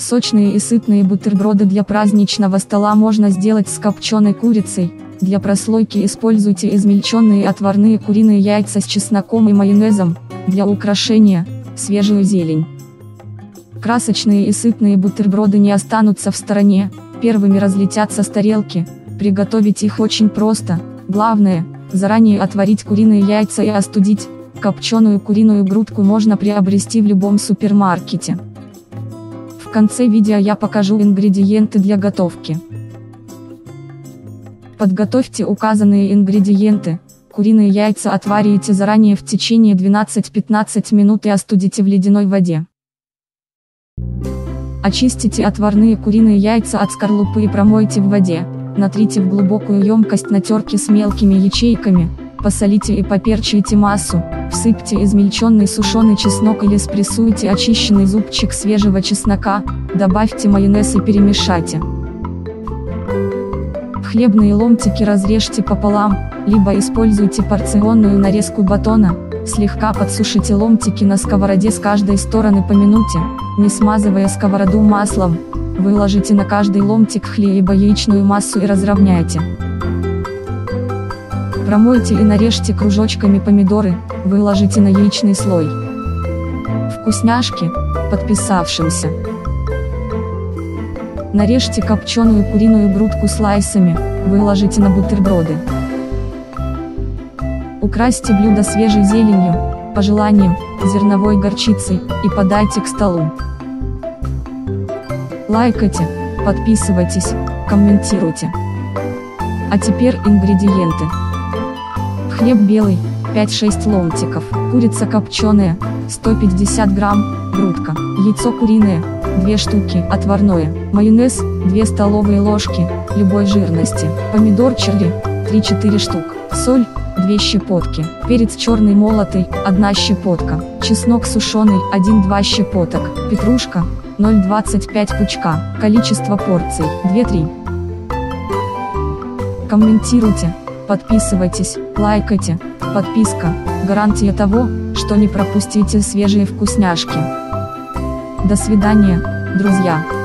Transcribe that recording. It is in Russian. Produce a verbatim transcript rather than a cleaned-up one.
Сочные и сытные бутерброды для праздничного стола можно сделать с копченой курицей. Для прослойки используйте измельченные отварные куриные яйца с чесноком и майонезом. Для украшения – свежую зелень. Красочные и сытные бутерброды не останутся в стороне, первыми разлетятся с тарелки. Приготовить их очень просто, главное – заранее отварить куриные яйца и остудить. Копченую куриную грудку можно приобрести в любом супермаркете. В конце видео я покажу ингредиенты для готовки. Подготовьте указанные ингредиенты. Куриные яйца отварите заранее в течение двенадцати-пятнадцати минут и остудите в ледяной воде. Очистите отварные куриные яйца от скорлупы и промойте в воде. Натрите в глубокую емкость на терке с мелкими ячейками. Посолите и поперчите массу. Всыпьте измельченный сушеный чеснок или спрессуйте очищенный зубчик свежего чеснока. Добавьте майонез и перемешайте. Хлебные ломтики разрежьте пополам, либо используйте порционную нарезку батона. Слегка подсушите ломтики на сковороде с каждой стороны по минуте, не смазывая сковороду маслом. Выложите на каждый ломтик хлебо-яичную массу и разровняйте. Промойте и нарежьте кружочками помидоры, выложите на яичный слой. Вкусняшки, подписавшимся. Нарежьте копченую куриную грудку слайсами, выложите на бутерброды. Украсьте блюдо свежей зеленью, по желанию, зерновой горчицей, и подайте к столу. Лайкайте, подписывайтесь, комментируйте. А теперь ингредиенты. Хлеб белый, пять-шесть ломтиков, курица копченая, сто пятьдесят грамм, грудка, яйцо куриное, две штуки, отварное, майонез, две столовые ложки, любой жирности, помидор черри, три-четыре штук, соль, две щепотки, перец черный молотый, одна щепотка, чеснок сушеный, один-два щепоток, петрушка, ноль целых двадцать пять сотых пучка, количество порций, две-три. Комментируйте, подписывайтесь, лайкайте, подписка – гарантия того, что не пропустите свежие вкусняшки. До свидания, друзья!